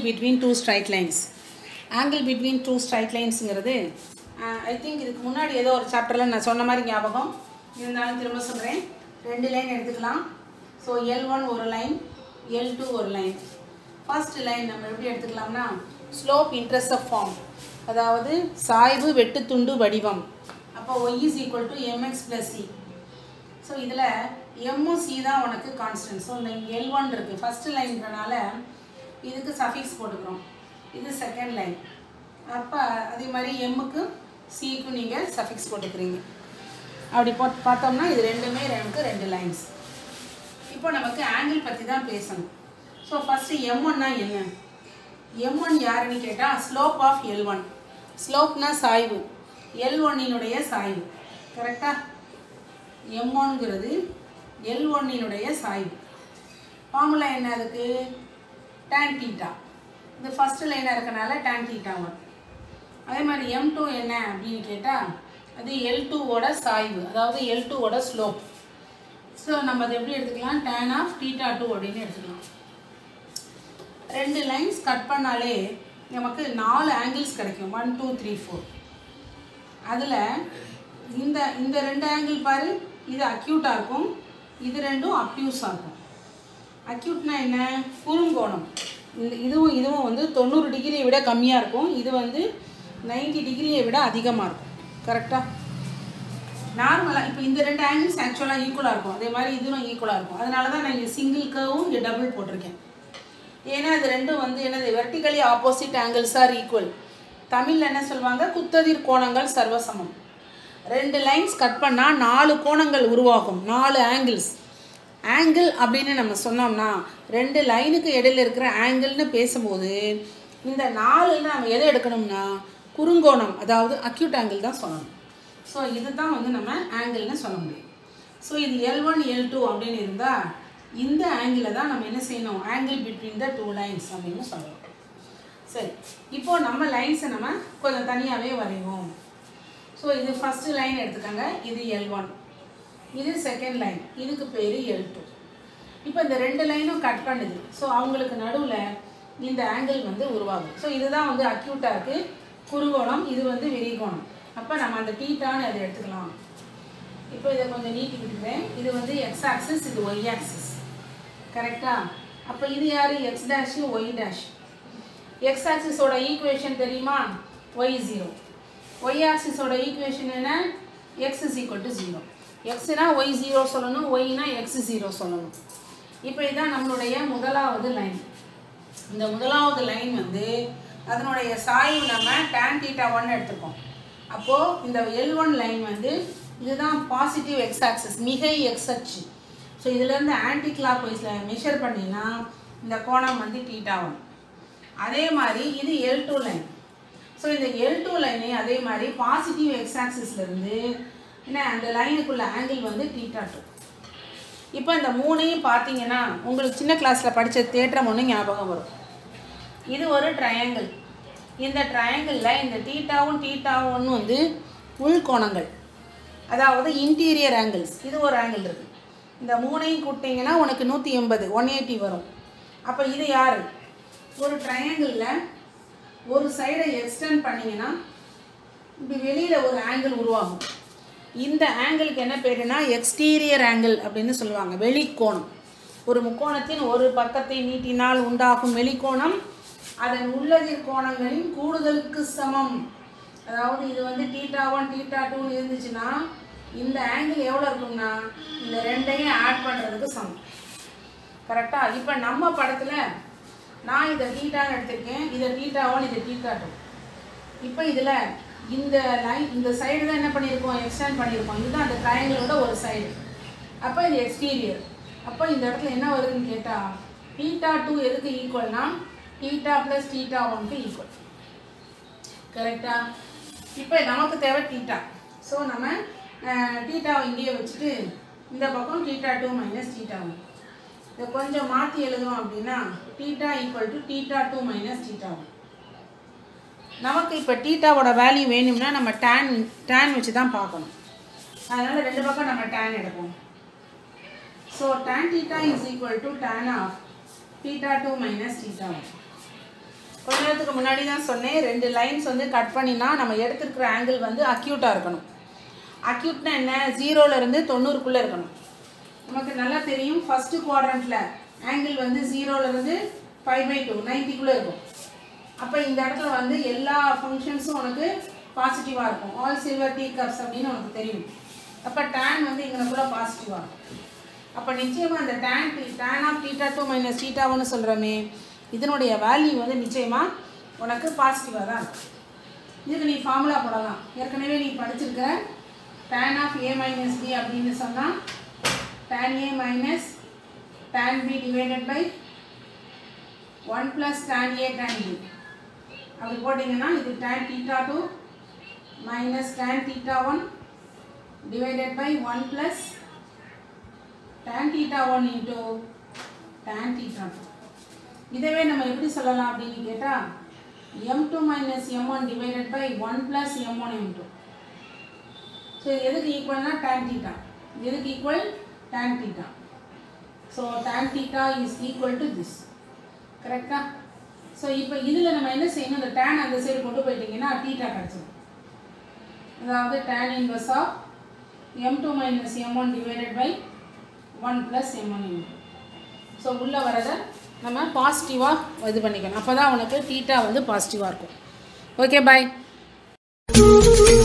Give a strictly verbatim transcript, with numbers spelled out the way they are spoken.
between two straight lines. Angle between two straight lines ங்கிறது I think இதுக்கு முன்னாடி ஏதோ ஒரு சாப்டர்ல நான் சொன்ன மாதிரி ஞாபகம் இருந்தாலும் திரும்ப சொல்றேன். ரெண்டு லைன் எடுத்துக்கலாம். So L one ஒரு லைன், L two ஒரு லைன். ஃபர்ஸ்ட் லைன் நம்ம எப்படி எடுத்துக்கலாம்னா slope intercept form. அதாவது சாய்வு வெட்டுத்துண்டு வடிவம். அப்ப y is equal to mx plus c. So இதுல m c தான் உனக்கு கான்ஸ்டன்ட். So இந்த L one இருக்கு. ஃபர்ஸ்ட் லைன்ன்றனால இதுக்கு சஃபிக்ஸ் போட்டுக்கிறோம். இது செகண்ட் லைன். அப்ப அதே மாதிரி m க்கு c க்கு நீங்க சஃபிக்ஸ் போட்டுக்கிறீங்க. அப்படி போட்டு பார்த்தோம்னா இது ரெண்டுமே நமக்கு ரெண்டு லைன்ஸ். இப்போ நமக்கு ஆங்கிள் பத்தி தான் பேசணும். So first m one னா என்ன? m one யாருன்னு கேட்டா slope of L one. slope னா சாய்வு. L one இனுடைய சாய்வு. கரெக்ட்டா? m one ங்கிறது L one இனுடைய சாய்வு. ஃபார்முலா என்ன அதுக்கு? tan theta. இது ஃபர்ஸ்ட் லைனா இருக்கனால tan theta one. அதே மாதிரி m two என்ன அப்படினு கேட்டா அது L two ஓட சாய்வு. அதாவது L two ஓட ஸ்லோப். சோ நம்ம அதை எப்படி எடுத்துக்கலாம்? tan of theta two அப்படினு எடுத்துக்கலாம். ரெண்டு லைன்ஸ் கட் பண்ணாலே நமக்கு நாலு ஆங்கிள்ஸ் கிடைக்கும். one two three four. அதுல இந்த இந்த ரெண்டு ஆங்கிள் பாரு, இது அக்யூட்டா இருக்கும், இது ரெண்டும் அப்டியூஸா இருக்கும். அக்யூட்னா என்ன? குறுங்கோணம். இதுவும் இதுவும் வந்து தொண்ணூறு டிகிரியை விட கம்மியா இருக்கும், இது வந்து நைன்டி டிகிரியை விட அதிகமா இருக்கும். கரெக்ட்டா? நார்மலா இப்போ இந்த ரெண்டு ஆங்கிள்ஸ் ஆக்சுவலா ஈக்குவலா இருக்கும், அதே மாதிரி இதுவும் ஈக்குவலா இருக்கும். அதனால தான் நான் இங்க சிங்கிள் கர்வும் இங்க டபுள் போட்டிருக்கேன். ஏன்னா இது ரெண்டும் வந்து என்னது vertically opposite angles are equal. தமிழ்ல என்ன சொல்வாங்க? குத்ததிர் கோணங்கள் சர்வசமம். ரெண்டு லைன்ஸ் கட் பண்ணா நாலு கோணங்கள் உருவாகும், நாலு ஆங்கிள்ஸ். ஆங்கிள் அப்படின்னு நம்ம சொன்னோம்னா ரெண்டு லைனுக்கு இடையில இருக்கிற ஆங்கிள்னு பேசும்போது இந்த நாலுல நம்ம எதை எடுக்கணும்னா குறுங்கோணம், அதாவது அக்யூட் ஆங்கிள் தான் சொல்லணும். ஸோ இதுதான் வந்து நம்ம ஆங்கிள்னு சொல்ல முடியும். ஸோ இது L one L two அப்படின்னு இருந்தா இந்த ஆங்கிளை தான் நம்ம என்ன செய்யணும்? Angle between the two lines அப்படின்னு சொல்லணும். சரி, இப்போ நம்ம லைன்ஸை நம்ம கொஞ்சம் தனியாகவே வரைவோம். ஸோ இது ஃபர்ஸ்ட் லைன் எடுத்துக்கோங்க, இது L one, இது செகண்ட் லைன், இதுக்கு பேர் L two. இப்போ இந்த ரெண்டு லைனும் கட் பண்ணுது. ஸோ அவங்களுக்கு நடுவில் இந்த ஆங்கிள் வந்து உருவாகும். ஸோ இதுதான் வந்து அக்யூட்டாக இருக்குது, குறுங்கோணம், இது வந்து விரிகோணம். அப்போ நம்ம அந்த டீட்டான்னு அதை எடுத்துக்கலாம். இப்போ இதை கொஞ்சம் நீட்டி விட்டுக்கிறேன். இது வந்து எக்ஸ் ஆக்சிஸ், இது ஒய் ஆக்சிஸ். கரெக்டா? அப்போ இது யார்? X dash Y dash. X ஆக்சிஸோட ஈக்குவேஷன் தெரியுமா? Y zero. ஒய் ஆக்சிஸோட ஈக்குவேஷன் என்ன? X is equal to zero. எக்ஸ்னா ஒய் ஜீரோ சொல்லணும், ஒய்னா எக்ஸ் ஜீரோ சொல்லணும். இப்போ இதுதான் நம்மளுடைய முதலாவது லைன். இந்த முதலாவது லைன் வந்து அதனுடைய சாய்வு நம்ம tan theta one எடுத்துப்போம். அப்போது இந்த L one லைன் வந்து இதுதான் பாசிட்டிவ் எக்ஸ் ஆக்சிஸ், மிகை எக்ஸ் அச்சு. ஸோ இதுலேருந்து ஆன்டி கிளாக் வைஸில் மெஷர் பண்ணினா இந்த கோணம் வந்து theta one. அதே மாதிரி இது L two லைன். ஸோ இந்த L two லைனே அதே மாதிரி பாசிட்டிவ் எக்ஸ் ஆக்சிஸ்லேருந்து என்ன அந்த லைனுக்குள்ள ஆங்கிள் வந்து theta two. இப்போ இந்த மூணையும் பார்த்தீங்கன்னா உங்களுக்கு சின்ன கிளாஸில் படித்த தேற்றம் ஒன்று ஞாபகம் வரும். இது ஒரு ட்ரையாங்கிள். இந்த ட்ரையாங்கிளில் இந்த தீட்டாவும் தீட்டாவும் வந்து உள்கோணங்கள், அதாவது இன்டீரியர் ஆங்கிள்ஸ். இது ஒரு ஆங்கிள் இருக்குது. இந்த மூணையும் கூட்டிங்கன்னா உனக்கு நூற்றி எண்பது ஒன் எயிட்டி வரும். அப்போ இது யார்? ஒரு ட்ரையாங்கிளில் ஒரு சைடை எக்ஸ்டெண்ட் பண்ணிங்கன்னா இப்படி வெளியில் ஒரு ஆங்கிள் உருவாகும். இந்த ஆங்கிளுக்கு என்ன பேருனா எக்ஸ்டீரியர் ஆங்கிள் அப்படின்னு சொல்லுவாங்க. வெளிக்கோணம். ஒரு முக்கோணத்தின் ஒரு பக்கத்தை நீட்டினால் உண்டாகும் வெளிக்கோணம் அதன் உள்ளதிர் கோணங்களின் கூடுதலுக்கு சமம். அதாவது இது வந்து தீட்டா ஒன் தீட்டா டூ இருந்துச்சுன்னா இந்த ஆங்கிள் எவ்வளோ இருக்கும்னா இந்த ரெண்டையும் ஆட் பண்ணுறதுக்கு சமம். கரெக்டா? இப்போ நம்ம படத்தில் நான் இதை தீட்டான்னு எடுத்திருக்கேன், இதை தீட்டா ஒன், இதை தீட்டா டூ. இப்போ இதில் இந்த லைன் இந்த சைடு தான் என்ன பண்ணியிருக்கோம்? எக்ஸ்டெண்ட் பண்ணியிருக்கோம். இதுதான் அந்த ட்ரையாங்கிளோட ஒரு சைடு. அப்போ இது எக்ஸ்டீரியர். அப்போ இந்த இடத்துல என்ன வருதுன்னு கேட்டால் தீட்டா டூ எதுக்கு ஈக்குவல்னா தீட்டா ப்ளஸ் தீட்டா ஒன்க்கு ஈக்குவல். கரெக்டா? இப்போ நமக்கு தேவை தீட்டா. ஸோ நம்ம தீட்டாவை இங்கேயே வச்சுட்டு இந்த பக்கம் theta two minus theta one இதை கொஞ்சம் மாற்றி எழுதுவோம். அப்படின்னா theta equal to theta two minus theta one. நமக்கு இப்போ தீட்டாவோட வேல்யூ வேணும்னா நம்ம tan tan வச்சு தான் பார்க்கணும். அதனால் ரெண்டு பக்கம் நம்ம tan எடுப்போம். So tan theta is equal to tan of theta two minus theta one. கொஞ்ச நேரத்துக்கு முன்னாடி தான் சொன்னேன், ரெண்டு லைன்ஸ் வந்து கட் பண்ணினா நம்ம எடுத்துருக்கிற ஆங்கிள் வந்து அக்யூட்டாக இருக்கணும். அக்யூட்னா என்ன? ஜீரோலேருந்து தொண்ணூறுக்குள்ளே இருக்கணும். நமக்கு நல்லா தெரியும், ஃபஸ்ட்டு குவாட்ரண்ட்டில் ஆங்கிள் வந்து ஜீரோலேருந்து ஃபைவ் பை டூ நைன்ட்டிக்குள்ளே இருக்கும். அப்போ இந்த இடத்துல வந்து எல்லா ஃபங்க்ஷன்ஸும் உனக்கு பாசிட்டிவாக இருக்கும். ஆல் சில்வர் டீ கப்ஸ் அப்படின்னு உனக்கு தெரியும். அப்போ டேன் வந்து இங்கனக்குள்ளே பாசிட்டிவாக இருக்கும். அப்போ நிச்சயமாக அந்த டேன் டி tan of theta two minus theta ஒன்று சொல்கிறோமே, இதனுடைய வேல்யூ வந்து நிச்சயமாக உனக்கு பாசிட்டிவாக தான் இருக்கும். இதுக்கு நீ ஃபார்முலா போடலாம். ஏற்கனவே நீ படிச்சிருக்க tan of a minus b அப்படின்னு சொன்னால் tan a minus tan b divided by one plus tan a tan b அப்படி போட்டிங்கன்னா இது tan theta two minus tan theta one divided by one plus tan theta one into tan theta two. இதுவே நம்ம எப்படி சொல்லலாம் அப்படின்னு கேட்டா m two minus m one divided by one plus m one m two. So எதுக்கு ஈக்குவல்னா tan theta. எதுக்கு equal? tan theta. So tan theta is equal to this. கரெக்டா? ஸோ இப்போ இதில் நம்ம என்ன செய்யணும்? இந்த tan அந்த சைடு கொண்டு போயிட்டீங்கன்னா theta கிடைச்சிடும். அதாவது tan inverse of m two minus m one divided by one plus m one m two. So உள்ளே வரதை நம்ம பாசிட்டிவாக இது பண்ணிக்கணும். அப்போ தான் உனக்கு தீட்டா வந்து பாசிட்டிவாக இருக்கும். ஓகே, பாய்.